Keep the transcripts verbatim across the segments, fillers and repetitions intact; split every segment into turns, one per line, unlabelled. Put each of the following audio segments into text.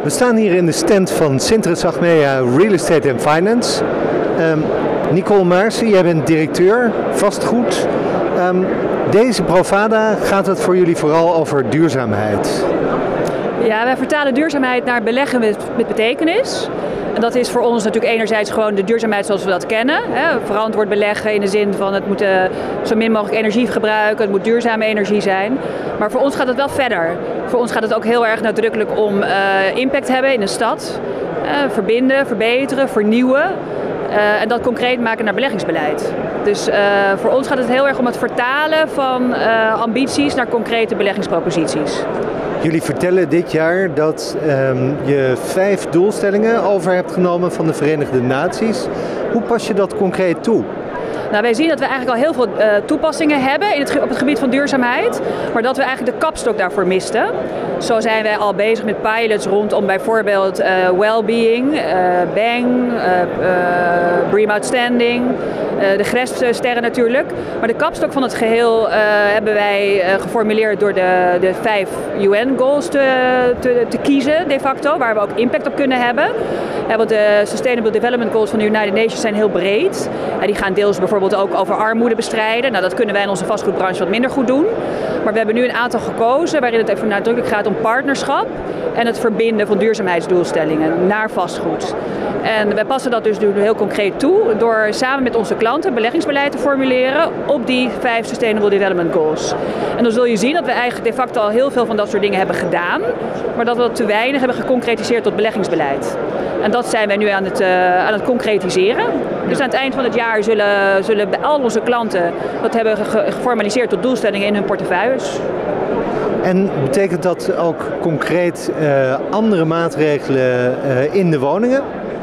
We staan hier in de stand van Synteres Achmea Real Estate and Finance. Um, Nicole Maarsen, jij bent directeur vastgoed. Um, deze Provada gaat het voor jullie vooral over duurzaamheid.
Ja, wij vertalen duurzaamheid naar beleggen met, met betekenis. En dat is voor ons natuurlijk enerzijds gewoon de duurzaamheid zoals we dat kennen. Hè. Verantwoord beleggen in de zin van het moet uh, zo min mogelijk energie gebruiken, het moet duurzame energie zijn. Maar voor ons gaat het wel verder. Voor ons gaat het ook heel erg nadrukkelijk om uh, impact hebben in de stad. Uh, verbinden, verbeteren, vernieuwen. Uh, en dat concreet maken naar beleggingsbeleid. Dus uh, voor ons gaat het heel erg om het vertalen van uh, ambities naar concrete beleggingsproposities.
Jullie vertellen dit jaar dat um, je vijf doelstellingen over hebt genomen van de Verenigde Naties. Hoe pas je dat concreet toe?
Nou, wij zien dat we eigenlijk al heel veel uh, toepassingen hebben in het, op het gebied van duurzaamheid, maar dat we eigenlijk de kapstok daarvoor misten. Zo zijn wij al bezig met pilots rondom bijvoorbeeld uh, well-being, uh, Bang, uh, uh, Bream Outstanding, uh, de GRESB-sterren natuurlijk. Maar de kapstok van het geheel uh, hebben wij uh, geformuleerd door de, de vijf U N-goals te, te, te kiezen de facto, waar we ook impact op kunnen hebben. Ja, want de Sustainable Development Goals van de United Nations zijn heel breed. Ja, die gaan deels bijvoorbeeld ook over armoede bestrijden. Nou, dat kunnen wij in onze vastgoedbranche wat minder goed doen. Maar we hebben nu een aantal gekozen waarin het even nadrukkelijk gaat om partnerschap en het verbinden van duurzaamheidsdoelstellingen naar vastgoed. En wij passen dat dus nu heel concreet toe door samen met onze klanten beleggingsbeleid te formuleren op die vijf Sustainable Development Goals. En dan zul je zien dat we eigenlijk de facto al heel veel van dat soort dingen hebben gedaan, maar dat we dat te weinig hebben geconcretiseerd tot beleggingsbeleid. En dat zijn wij nu aan het, uh, aan het concretiseren. Dus aan het eind van het jaar zullen, zullen bij al onze klanten dat hebben ge geformaliseerd tot doelstellingen in hun portefeuilles.
En betekent dat ook concreet uh, andere maatregelen uh, in de woningen?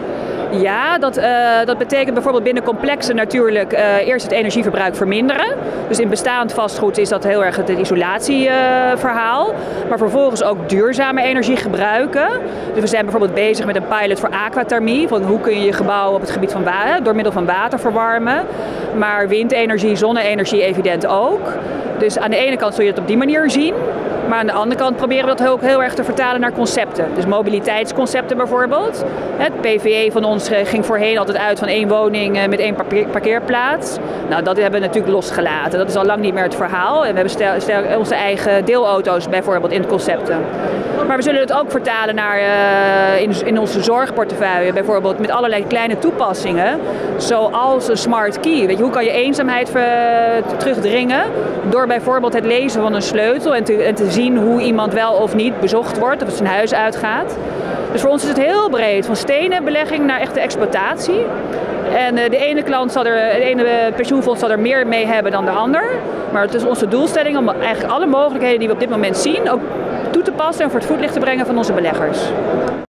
Ja, dat, uh, dat betekent bijvoorbeeld binnen complexen natuurlijk uh, eerst het energieverbruik verminderen. Dus in bestaand vastgoed is dat heel erg het isolatieverhaal. Uh, maar vervolgens ook duurzame energie gebruiken. Dus we zijn bijvoorbeeld bezig met een pilot voor aquathermie. Van hoe kun je je gebouw op het gebied van water, door middel van water verwarmen. Maar windenergie, zonne-energie evident ook. Dus aan de ene kant zul je het op die manier zien. Maar aan de andere kant proberen we dat ook heel erg te vertalen naar concepten. Dus mobiliteitsconcepten bijvoorbeeld. Het P V E van ons ging voorheen altijd uit van één woning met één parkeerplaats. Nou, dat hebben we natuurlijk losgelaten. Dat is al lang niet meer het verhaal. En we hebben stel, stel, onze eigen deelauto's bijvoorbeeld in concepten. Maar we zullen het ook vertalen naar uh, in, in onze zorgportefeuille bijvoorbeeld met allerlei kleine toepassingen. Zoals een smart key. Weet je, hoe kan je eenzaamheid ver, terugdringen door bijvoorbeeld het lezen van een sleutel en te, en te zien hoe iemand wel of niet bezocht wordt of het zijn huis uitgaat. Dus voor ons is het heel breed, van stenen belegging naar echte exploitatie. En de ene klant zal er, het ene pensioenfonds zal er meer mee hebben dan de ander. Maar het is onze doelstelling om eigenlijk alle mogelijkheden die we op dit moment zien ook toe te passen en voor het voetlicht te brengen van onze beleggers.